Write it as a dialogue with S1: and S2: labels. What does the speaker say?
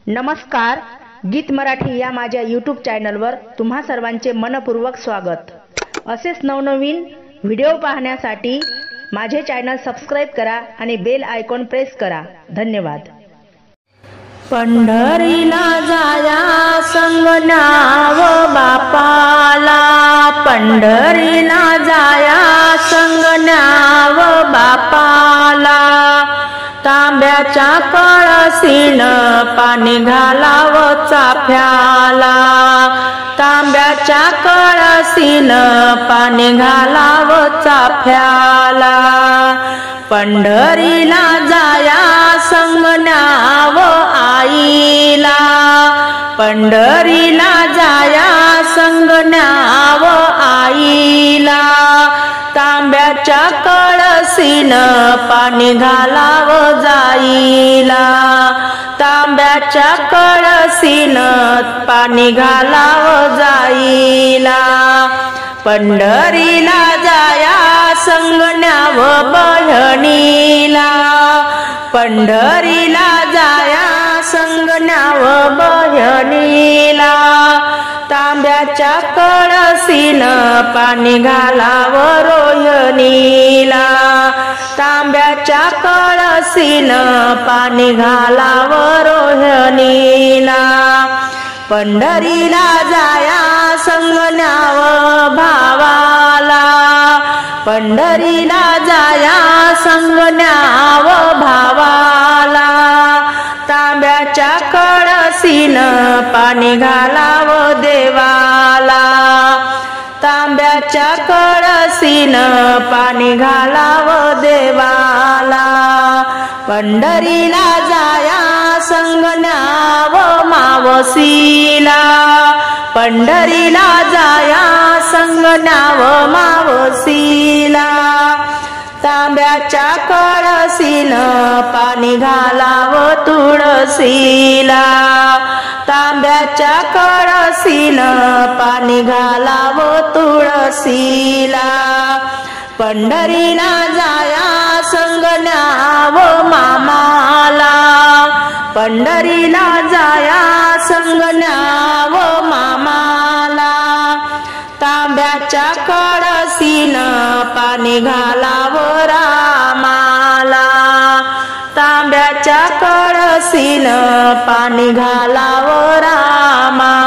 S1: नमस्कार, गीत मराठी या माझ्या यूट्यूब चॅनलवर तुम्हा सर्वांचे मनपूर्वक स्वागत। असेच नवनवीन व्हिडिओ पाहण्यासाठी माझे चॅनल सबस्क्राइब करा आणि बेल आयकॉन प्रेस करा। धन्यवाद।
S2: पंढरीला जाया संग न्याव बापाला, पंढरीला जाया संग न्याव बापाला। तांब्याच्या कळसीन पाणी घालाव चाफ्याला, तांब्याच्या कळसीन पाणी घालाव चाफ्याला। पंढरीला जाया संग न्याव आईला, पंढरीला जाया संग न्याव आईला। तांब्याच्या कळसीन पाणी घालाव जाईला, तांब्याच्या कळसीन पाणी घालाव जाईला। पंढरीला जाया संग न्याव बहिणीला, पंढरीला जाया संग न्याव बहिणीला। तांब्याच्या कळसीन पाणी घालाव रोहिणीला, तांब्याच्या कळसीन पाणी घालाव रोहिणीला। पंढरीला जाया संग न्याव भावाला, पंढरीला जाया संग न्याव भावाला। तांब्याच्या कळसीन पाणी घालाव देवाला, तांब्याच्या कळसीन पाणी घालाव देवाला। पंढरीला जाया संग न्याव मावसीला, पंढरीला जाया संग न्याव मावसीला। तांब्याच्या कळसीन पाणी घालाव तुळसीला, तांब्याच्या कळसीन पाणी घालाव तुळसीला। पंढरीला जाया संग न्याव मामाला, पंढरीला जाया संग न्याव मामाला। तांब्याच्या कळसीन पाणी घालाव रामाला, तांब्याच्या कळसीन पाणी घालाव रामा।